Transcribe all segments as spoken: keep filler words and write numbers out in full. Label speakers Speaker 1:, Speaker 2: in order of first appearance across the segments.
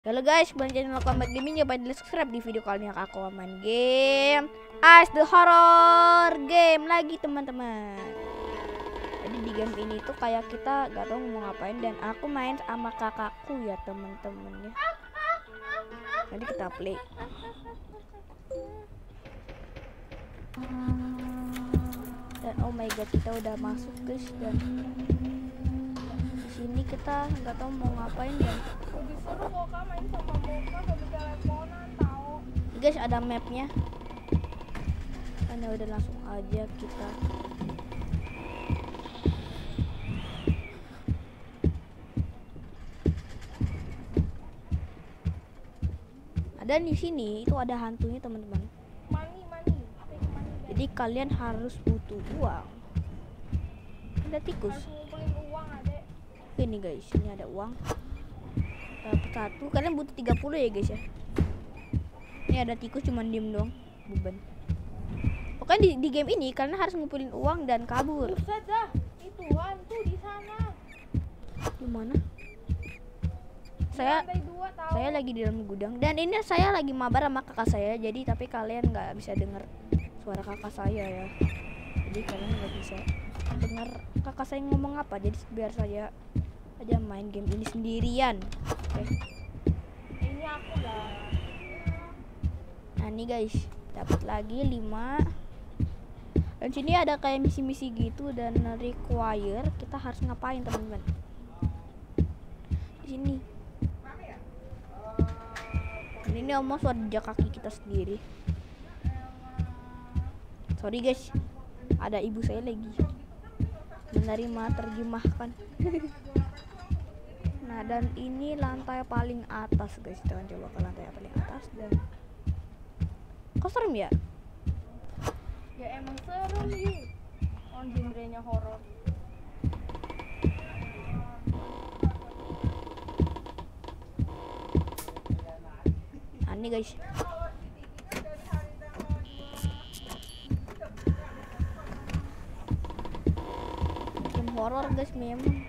Speaker 1: Halo guys, kembali channel Combat Gaming. Jangan lupa di subscribe di video kali ini. Aku main game Ice the Horror Game lagi teman-teman. Jadi di game ini tuh kayak kita gak tahu mau ngapain, dan aku main sama kakakku ya teman-teman ya. Nanti kita play. Dan oh my god, kita udah masuk guys, dan di sini kita nggak tahu mau ngapain dan
Speaker 2: lebih seru Moka main sama Moka sambil teleponan tahu.
Speaker 1: Guys, ada mapnya. Kan udah langsung aja kita. Ada di sini itu ada hantunya teman-teman.
Speaker 2: Money, money. Take money, guys.
Speaker 1: Jadi kalian harus butuh uang. Ada tikus.
Speaker 2: Harus ngumpulin uang, adek.
Speaker 1: Ini guys, ini ada uang. Dapat satu. Kalian butuh tiga puluh ya guys ya. Ini ada tikus cuman diem dong. Beban. Pokoknya di, di game ini kalian harus ngumpulin uang dan kabur.
Speaker 2: Buset dah, itu hantu di sana.
Speaker 1: Di mana?
Speaker 2: Di
Speaker 1: Saya
Speaker 2: lantai dua, tahu.
Speaker 1: saya lagi di dalam gudang, dan ini saya lagi mabar sama kakak saya. Jadi tapi kalian nggak bisa dengar suara kakak saya ya. Jadi kalian nggak bisa dengar kakak saya ngomong apa. Jadi biar saya aja main game ini sendirian. Oke.
Speaker 2: Ini aku lah.
Speaker 1: Nah ini guys, dapat lagi lima. Dan sini ada kayak misi-misi gitu dan require kita harus ngapain teman-teman. Di sini. Dan ini omong suara jejak kaki kita sendiri. Sorry guys, ada ibu saya lagi menerima terjemahkan. Nah dan ini lantai paling atas guys. Kita akan coba ke lantai paling atas. Dan kok serem ya?
Speaker 2: Ya emang serem sih. On genrenya horor.
Speaker 1: Nah ini guys, game horor guys memang.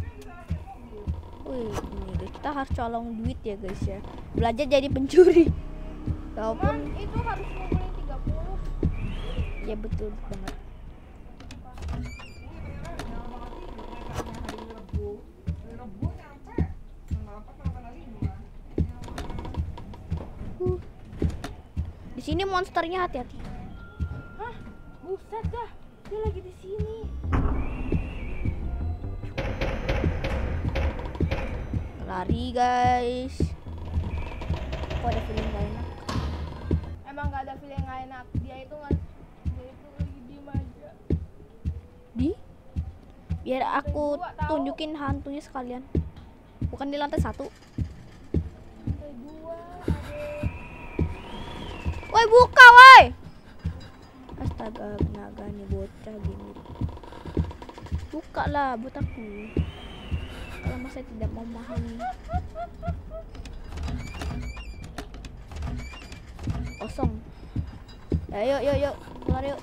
Speaker 1: Wih, ini guys, kita harus colong duit ya guys ya. Belajar jadi pencuri.
Speaker 2: Cuman
Speaker 1: Walaupun
Speaker 2: itu harus ngumpulin tiga puluh.
Speaker 1: ya betul banget. Uh. Di sini monsternya, hati-hati.
Speaker 2: Hah? Buset dah. Dia lagi di sini.
Speaker 1: Lari guys. Kok ada feeling gak enak?
Speaker 2: Emang gak ada feeling gak enak. Dia itu nggak, dia itu lagi diem aja.
Speaker 1: Di? Biar aku
Speaker 2: Lantai dua, tahu.
Speaker 1: tunjukin hantunya sekalian. Bukan di lantai satu.
Speaker 2: Lantai dua, adek.
Speaker 1: Woi buka woi. Astaga, naga nih bocah gini. Buka lah buat aku. Kalau saya tidak mau memahami. Kosong. Ya, yuk yuk yuk keluar yuk.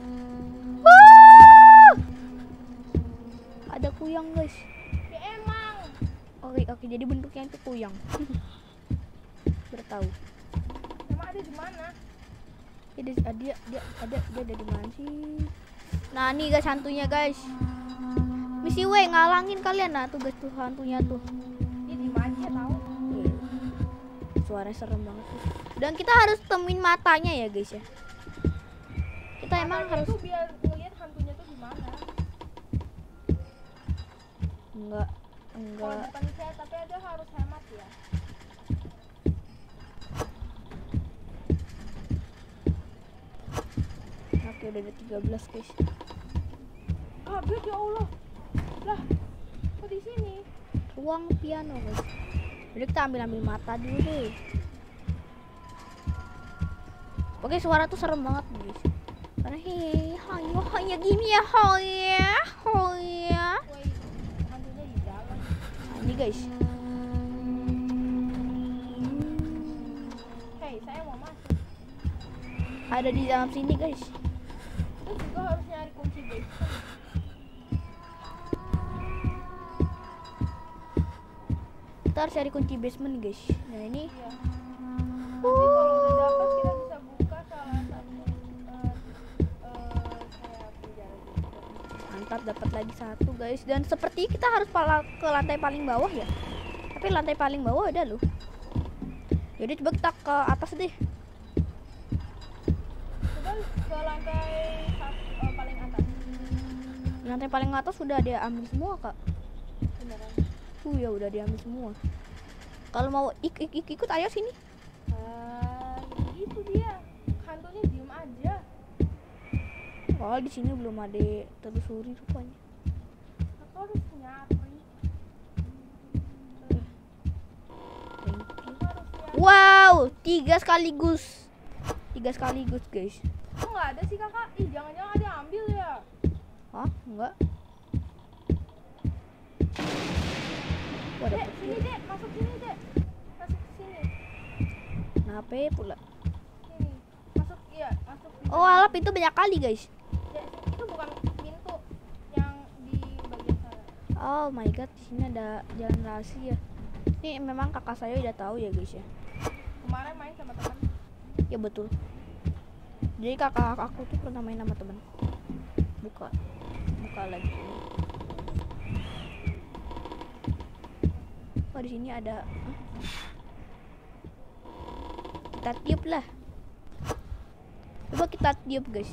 Speaker 1: Wuh! Ada kuyang guys.
Speaker 2: Ya emang.
Speaker 1: Oke oke, jadi bentuknya itu kuyang. Bertahu.
Speaker 2: Emang ada di mana?
Speaker 1: Ya, dia, dia, dia ada dia ada di mana sih? Nah nih guys hantunya guys. Misi W ngalangin kalian. Nah tuh guys tuh hantunya tuh.
Speaker 2: Dia di aja tahu.
Speaker 1: Suara serem banget tuh. Dan kita harus temuin matanya ya guys ya. Kita emang
Speaker 2: Matanya
Speaker 1: harus
Speaker 2: tuh biar ngelihat hantunya tuh di mana.
Speaker 1: enggak
Speaker 2: Kalau
Speaker 1: enggak
Speaker 2: bukan saya, tapi ada harus hemat ya.
Speaker 1: Oke udah ada tiga belas guys.
Speaker 2: Kabel ya Allah. Lah, kok di sini?
Speaker 1: Ruang piano guys. Jadi kita ambil ambil mata dulu deh. Oke suara tuh serem banget guys. Karena hei hayo hanya gini ya hoya hoya.
Speaker 2: Woi, hantunya di dalam.
Speaker 1: Nah, ini guys.
Speaker 2: Hei, saya mau masuk.
Speaker 1: Ada di dalam sini guys.
Speaker 2: Terus juga harus nyari kunci guys.
Speaker 1: Kita harus cari kunci basement guys. Nah ini.
Speaker 2: Iya. Nanti kalau udah dapat kita bisa buka salah satu eh, eh, kayak penjara gitu.
Speaker 1: Mantap, dapat lagi satu guys. Dan seperti kita harus pala ke lantai paling bawah ya. Tapi lantai paling bawah ada loh. Jadi coba kita ke atas deh.
Speaker 2: Coba ke lantai satu, eh, paling atas.
Speaker 1: Lantai paling atas sudah dia ambil semua kak.
Speaker 2: Beneran.
Speaker 1: Uh ya udah diambil semua. Kalau mau ik ik ik ikut ayo sini.
Speaker 2: Ah, itu dia. Hantunya diem aja.
Speaker 1: Oh di sini belum ada telusuri rupanya.
Speaker 2: Aku harus nyari.
Speaker 1: Thank you.
Speaker 2: Aku harus nyari.
Speaker 1: Wow, tiga sekaligus. Tiga sekaligus guys.
Speaker 2: Kok nggak ada sih kakak? Ih jangan-jangan ada yang ambil ya.
Speaker 1: Hah? Enggak. Wah,
Speaker 2: Dek,
Speaker 1: dapet
Speaker 2: sini
Speaker 1: dia.
Speaker 2: dek, masuk sini dek. Masuk sini.
Speaker 1: Kenapa pula?
Speaker 2: Sini. Masuk, iya, masuk. di
Speaker 1: Oh,
Speaker 2: sana.
Speaker 1: alap itu banyak kali guys.
Speaker 2: Dek, itu bukan pintu yang di bagian sana.
Speaker 1: Oh my god, di sini ada jalan rahasia. Ini memang kakak saya udah tahu ya guys ya.
Speaker 2: Kemarin main sama teman.
Speaker 1: Ya betul. Jadi kakak aku tuh pernah main sama temen. Buka, buka lagi. Oh di sini ada. Hah? Kita tiup lah. Coba kita tiup guys.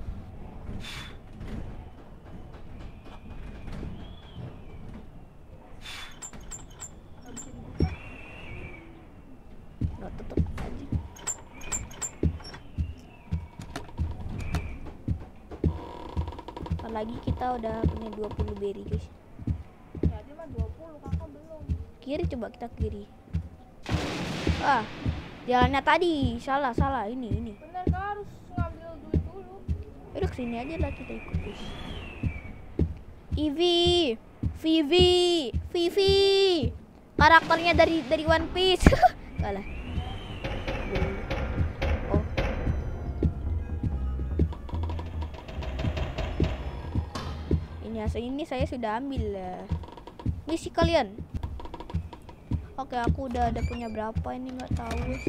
Speaker 2: Nggak bisa dibuka.
Speaker 1: Nggak, tutup aja. Apalagi kita udah punya dua puluh berry guys.
Speaker 2: Ya dia mah dua puluh, kakak belum.
Speaker 1: Kiri, coba kita kiri. Ah, jalannya tadi salah salah ini ini.
Speaker 2: Bener, kak harus ngambil duit dulu.
Speaker 1: Udah kesini aja lah kita ikut guys. Eevee, Vivi, Vivi, karakternya dari dari One Piece. Kalah. Oh. Ini asal ini saya sudah ambil lah. Misi kalian. Oke, aku udah ada punya berapa ini nggak tahu guys.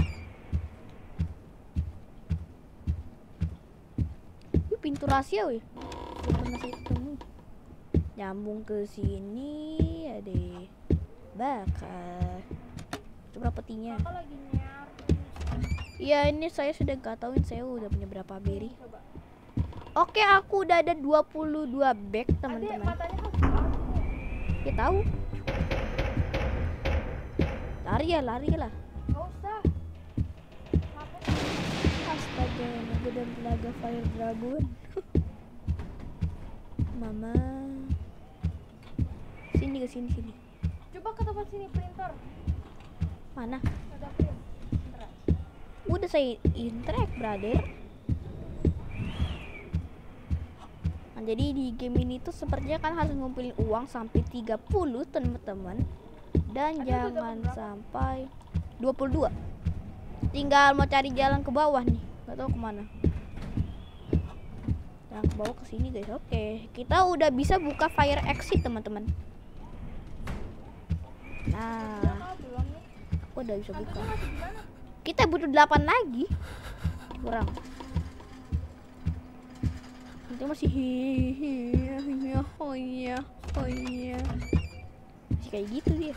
Speaker 1: Ini pintu rahasia weh. Belum pernah saya ketemu. Nyambung ke sini ada bakar. Coba petinya.
Speaker 2: Kakak lagi nyari.
Speaker 1: Iya, ini saya sudah nggak tahuin saya udah punya berapa berry.
Speaker 2: Coba.
Speaker 1: Oke, aku udah ada dua puluh dua bag
Speaker 2: Adek,
Speaker 1: teman-teman.
Speaker 2: matanya harus dikasih.
Speaker 1: Ya tahu. Lari ya, lari lah.
Speaker 2: Nggak usah. Ngapain?
Speaker 1: Astaga, naga dan tenaga fire dragon. Mama. Sini ke sini sini.
Speaker 2: Coba ke tempat sini printer.
Speaker 1: Mana?
Speaker 2: Ada print. Beneran.
Speaker 1: Udah saya interact, brother. Nah, jadi di game ini tuh sepertinya kan harus ngumpulin uang sampai tiga puluh teman-teman. Dan
Speaker 2: Ada tuh
Speaker 1: jangan
Speaker 2: dapat berapa?
Speaker 1: sampai dua puluh dua. Tinggal mau cari jalan ke bawah nih. Gak tahu kemana. Jalan ke bawah ke sini guys. Oke, kita udah bisa buka fire exit teman-teman. Nah,
Speaker 2: Kakak belum nih.
Speaker 1: aku udah bisa buka.
Speaker 2: Hantunya masih di mana?
Speaker 1: Kita butuh delapan lagi. Kurang. Itu masih hihihi, oh iya, oh iya. Masih kayak gitu dia.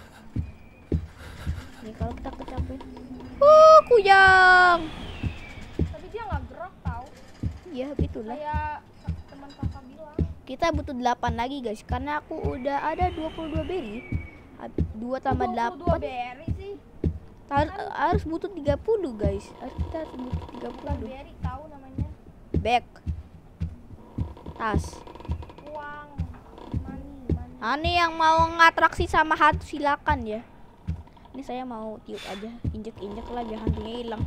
Speaker 1: Nih kalau kita kecapean. Uh, kuyang.
Speaker 2: Tapi dia nggak gerak tahu.
Speaker 1: Ya, itulah.
Speaker 2: Kayak teman kakak bilang.
Speaker 1: Kita butuh delapan lagi, guys. Karena aku udah ada dua puluh dua berry. dua tambah
Speaker 2: dua puluh dua
Speaker 1: delapan.
Speaker 2: berry sih.
Speaker 1: Harus, harus butuh tiga puluh, guys. Harus kita harus butuh tiga
Speaker 2: Bukan
Speaker 1: puluh.
Speaker 2: berry, tahu namanya.
Speaker 1: Bag. Tas.
Speaker 2: Uang. Money, money.
Speaker 1: Ani yang mau ngatraksi sama hantu silakan ya. Ini saya mau tiup aja, injek-injek lah biar hantunya hilang.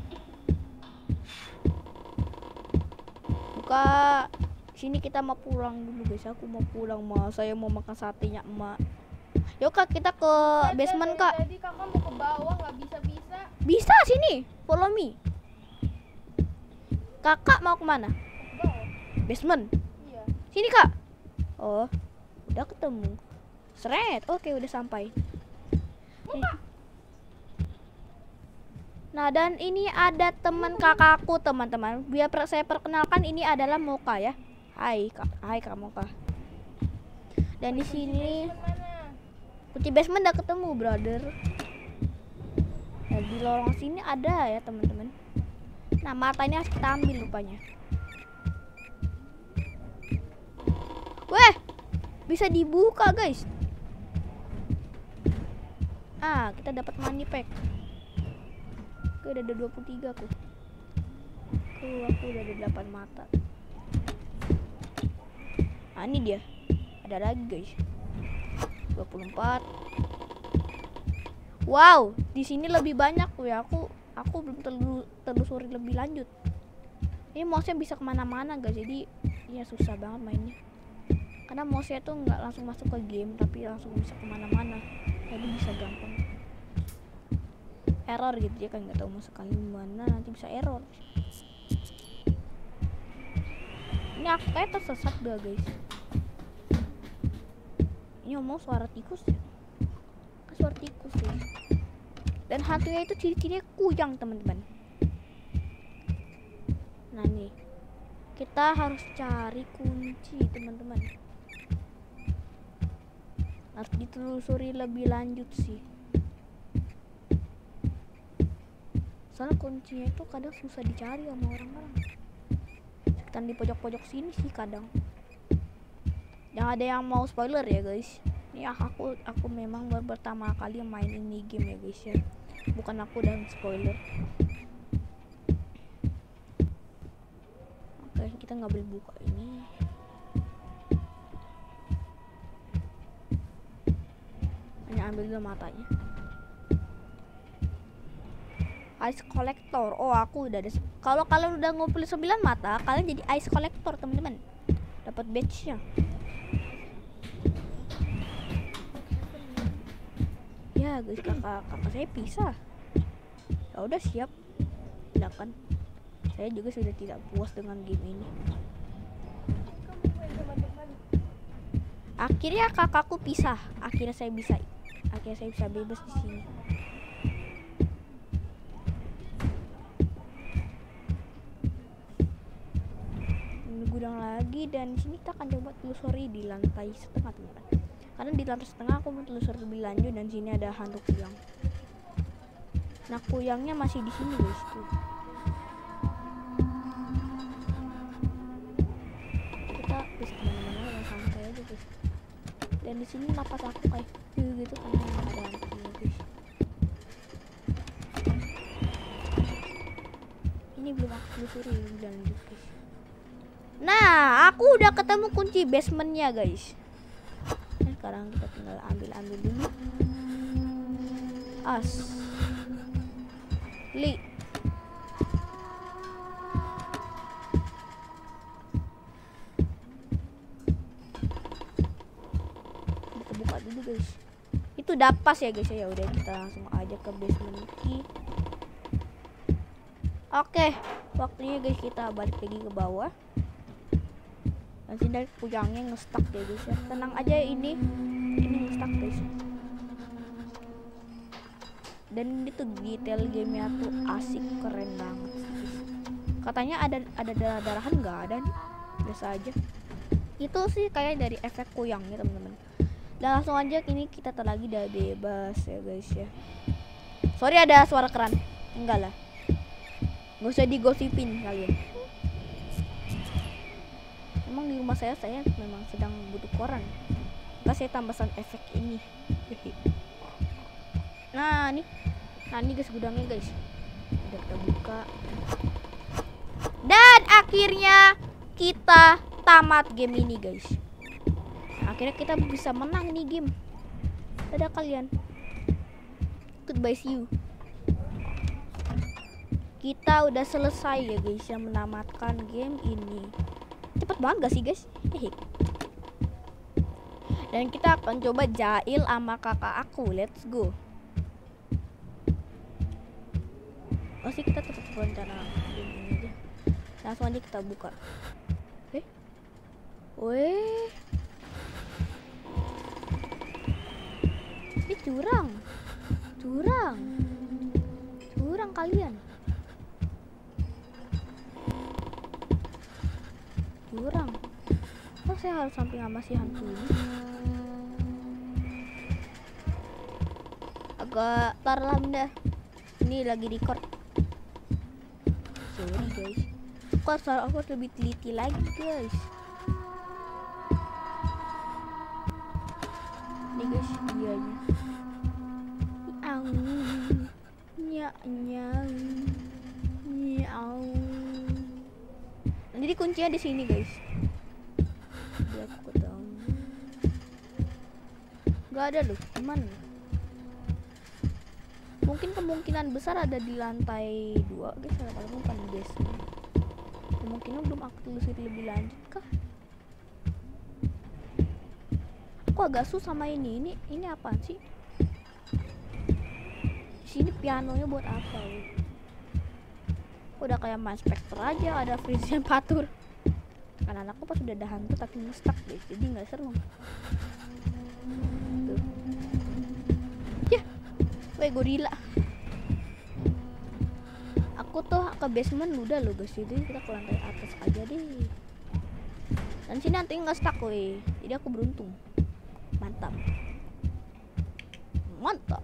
Speaker 1: Buka. Sini kita mau pulang dulu guys. Aku mau pulang mah. Saya mau makan satenya emak. Yuk kak, kita ke
Speaker 2: Jadi-
Speaker 1: basement kak.
Speaker 2: Jadi kakak mau ke bawah nggak bisa-bisa.
Speaker 1: Bisa sini. Follow me. Kakak mau kemana?
Speaker 2: Ke bawah.
Speaker 1: Basement.
Speaker 2: Iya.
Speaker 1: Sini kak. Oh, udah ketemu. Seret. Oke, udah sampai. Nah, dan ini ada teman kakakku, teman-teman. Biar per saya perkenalkan, ini adalah Moka ya. Hai, Kak. Hai Kak Moka. Dan di sini kunci basement udah ketemu, brother. Nah, di lorong sini ada ya, teman-teman. Nah, mata ini harus kita ambil rupanya. Weh, bisa dibuka, guys. Ah, kita dapat money pack. Oke, udah ada dua puluh tiga aku. Aku, aku udah ada delapan mata. Ah, ini dia. Ada lagi, guys. dua puluh empat. Wow, di sini lebih banyak tuh ya. Aku aku belum telu, telusuri lebih lanjut. Ini mouse-nya bisa kemana-mana, guys. Jadi ya susah banget mainnya. Karena mouse-nya tuh nggak langsung masuk ke game, tapi langsung bisa kemana-mana. Jadi bisa gampang error gitu ya, kan nggak tahu mau sekali mana, nanti bisa error. Ini aku kayak tersesat dah, guys. Ini ngomong suara tikus ya, kan suara tikus ya. Dan hantunya itu ciri-cirinya kuyang, teman-teman. Nah nih, kita harus cari kunci, teman-teman. Harus ditelusuri lebih lanjut sih. Soalnya kuncinya itu kadang susah dicari sama orang-orang. Sekitar di pojok-pojok sini sih kadang. Jangan ada yang mau spoiler ya, guys. Ini aku aku memang baru pertama kali main ini game ya, guys ya. Bukan aku udah spoiler. Oke, kita nggak boleh buka ini. Hanya ambil dulu matanya. Ice collector. Oh, aku udah ada. Kalau kalian udah ngumpulin sembilan mata, kalian jadi ice collector, teman-teman. Dapat badge-nya. Ya, guys, kakak kakak saya pisah. Ya udah, siap. Silakan. Saya juga sudah tidak puas dengan game ini. Akhirnya kakakku pisah. Akhirnya saya bisa. Akhirnya saya bisa bebas di sini. Gudang lagi, dan di sini kita akan coba telusuri di lantai setengah, teman-teman. Karena di lantai setengah aku mau telusuri lebih lanjut, dan sini ada hantu kuyang. Nah, kuyangnya masih di sini, guys. Tuh. Kita bisa kemana-mana dengan santai aja, guys. Dan di sini napas aku kayak gitu karena ada hantunya, guys. Ini belum aku telusuri lebih lanjut, guys. Nah, aku udah ketemu kunci basementnya, guys. Nah, sekarang kita tinggal ambil-ambil dulu. As Li. Kita buka dulu, guys. Itu dapas ya, guys. Ya udah, kita langsung aja ke basement key. Oke, waktunya, guys, kita balik lagi ke bawah. Nanti dari kuyangnya ngestak ya, guys ya. Tenang aja, ini ini ngestak, guys. Dan ini tuh detail gamenya tuh asik, keren banget, guys. Katanya ada ada darah-darahan, nggak ada nih, biasa aja. Itu sih kayak dari efek kuyangnya, teman-teman. Dan langsung aja ini kita tar lagi udah bebas ya, guys ya. Sorry ada suara keran. Enggak lah, nggak usah digosipin kalian. Emang di rumah saya saya memang sedang butuh koran. Maka saya tambah sound efek ini. Nah, nih. Nah, ini guys gudangnya, guys. Udah kita buka. Dan akhirnya kita tamat game ini, guys. Nah, akhirnya kita bisa menang nih game. Dadah kalian. Goodbye, see you. Kita udah selesai ya, guys, yang menamatkan game ini. Cepet banget gak sih, guys? Hehe. Dan kita akan coba jahil sama kakak aku. Let's go. Oh sih, kita tetap rencana ini aja. Langsung aja kita buka. Eh, weh, ini curang. Curang. Curang kalian. Curang. Kok saya harus sampai sama si hantu ini? Agak tar lah bunda. Ini lagi record. Sorry guys. Aku harus, aku harus lebih teliti lagi guys. Ini guys dianya. Nyau, nyau, nyau, nyau. Jadi kuncinya di sini guys. Biar aku tahu. Gak ada loh, gimana? Mungkin kemungkinan besar ada di lantai dua guys, kalau bukan di basement. Kemungkinan belum aku telusuri lebih lanjut kah? Aku agak susah sama ini. Ini ini apaan sih? Di sini pianonya buat apa? Ya? Udah kayak main Spectre aja, ada Frisian Patur. Kan anakku pas udah ada hantu tapi ngestak guys, jadi nggak seru. Tuh. Ya, weh gorila. Aku tuh ke basement udah loh guys, jadi kita ke lantai atas aja deh. Dan sini nanti nggak stuck weh, jadi aku beruntung. Mantap, mantap.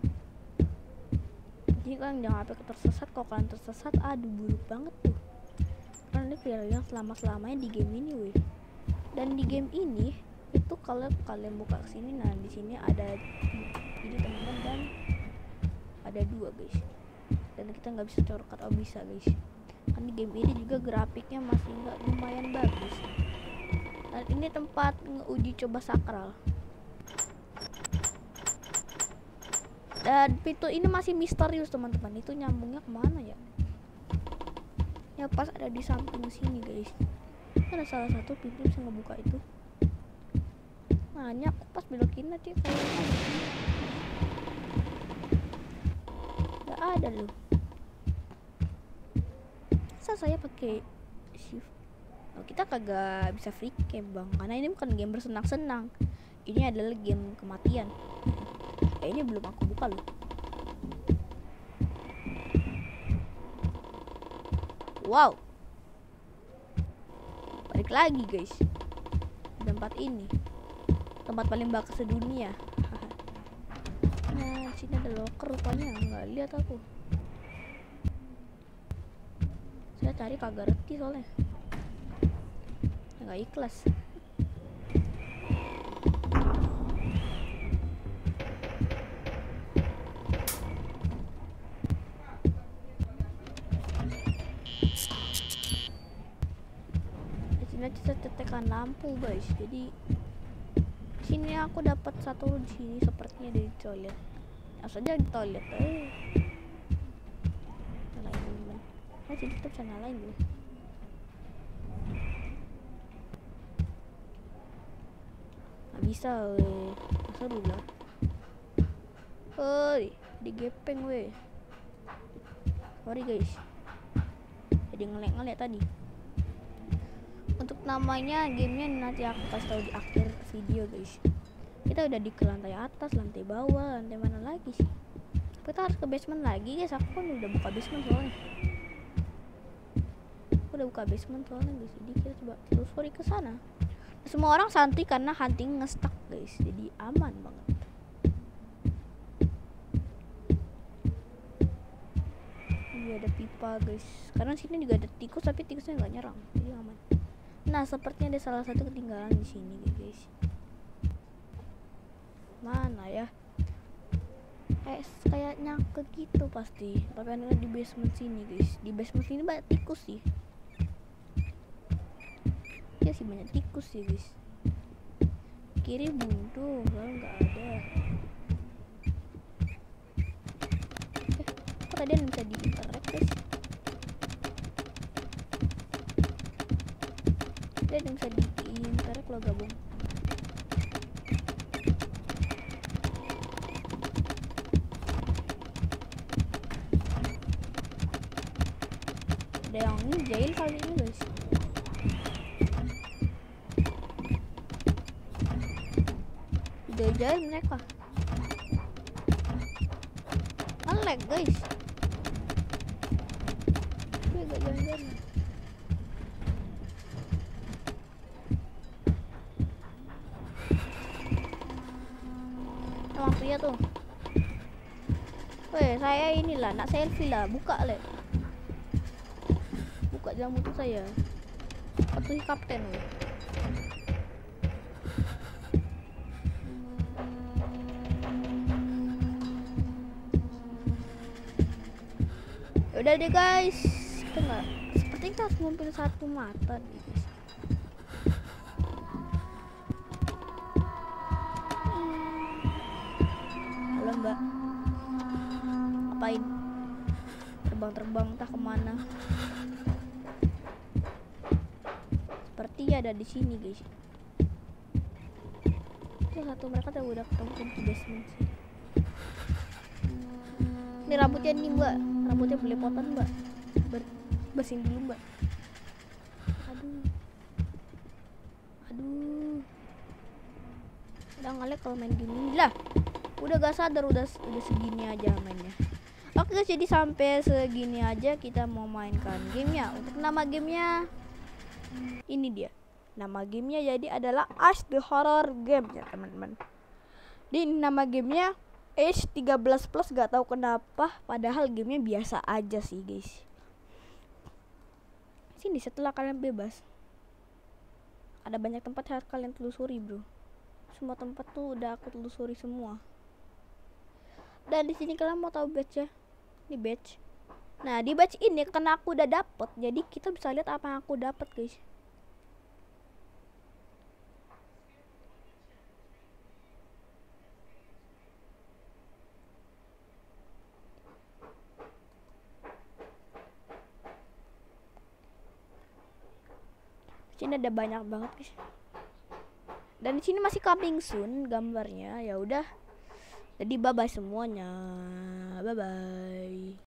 Speaker 1: Jadi kalian jangan sampai tersesat. Kalau kalian tersesat, aduh buruk banget tuh. Karena ini viral yang selama selamanya di game ini weh. Dan di game ini itu kalau kalian buka sini, nah di sini ada ini teman-teman, dan ada dua guys. Dan kita nggak bisa shortcut, oh bisa guys. Kan di game ini juga grafiknya masih nggak lumayan bagus. Dan ini tempat ngeuji coba sakral. Dan pintu ini masih misterius teman-teman. Itu nyambungnya kemana ya? Ya pas ada di samping sini guys. Ada salah satu pintu bisa ngebuka itu. Nanya aku pas belokin aja kayak nggak ada loh. Masa saya pakai shift? Oh, kita kagak bisa free game bang, karena ini bukan game bersenang-senang. Ini adalah game kematian. Eh, ini belum aku buka loh. Wow, balik lagi guys. Tempat ini tempat paling bagus sedunia. Nah, sini ada locker rupanya, nggak lihat aku. Saya cari kagak reti soalnya, nggak ikhlas. Kita tetekan lampu guys, jadi sini aku dapat satu di sini sepertinya dari toilet. Langsung aja di toilet. Eh, nyalain teman. Oh, jadi kita bisa nyalain dulu. Nggak bisa, weh. Seru lah. Hoi, digepeng weh. Sorry guys. Jadi ngelek-ngelek tadi. Untuk namanya gamenya nanti aku kasih tahu di akhir video guys. Kita udah di ke lantai atas, lantai bawah, lantai mana lagi sih? Kita harus ke basement lagi guys. Aku kan udah buka basement soalnya. Aku udah buka basement soalnya guys. Jadi kita coba telusuri ke sana. Semua orang santai karena hunting nge-stuck guys. Jadi aman banget. Ini ada pipa guys. Karena sini juga ada tikus tapi tikusnya nggak nyerang. Jadi aman. Nah, sepertinya ada salah satu ketinggalan di sini guys. Mana ya? Eh, kayak nyangkut gitu pasti. Tapi ada di basement sini guys. Di basement sini banyak tikus sih. Ya sih banyak tikus sih guys. Kiri buntu, kalau nggak ada. Eh, kok tadi bisa di interact guys? Dia bisa di interact lo gabung. Ada yang ini jail kali ini guys. Udah jail mereka. nge-lag guys. Gue agak jalan-jalan. Emang pria tuh. Weh, saya inilah nak selfie lah, buka le. Buka jalan motor saya. Patuhi kapten weh. Udah deh guys, kita nggak seperti kita harus ngumpulin satu mata nih guys. Halo mbak, ngapain? Terbang-terbang entah kemana? Seperti ada di sini guys. Ya satu mereka udah ketemu di basement sih. Ini rambutnya nih mbak, rambutnya belepotan mbak. Ber bersihin dulu mbak. Aduh, aduh, udah ngalek kalau main gini lah. Udah gak sadar udah udah segini aja mainnya. Oke guys, jadi sampai segini aja kita mau mainkan gamenya. Untuk nama gamenya ini dia. Nama gamenya jadi adalah Ash the Horror Game ya teman-teman. Di nama gamenya Age tiga belas plus, gak tahu kenapa, padahal gamenya biasa aja sih guys. Sini setelah kalian bebas, ada banyak tempat harus kalian telusuri bro. Semua tempat tuh udah aku telusuri semua. Dan di sini kalian mau tahu badge ya? Ini badge. Nah di badge ini karena aku udah dapet, jadi kita bisa lihat apa yang aku dapat guys. Sini ada banyak banget guys. Dan di sini masih coming soon gambarnya. Ya udah. Jadi bye bye semuanya. Bye bye.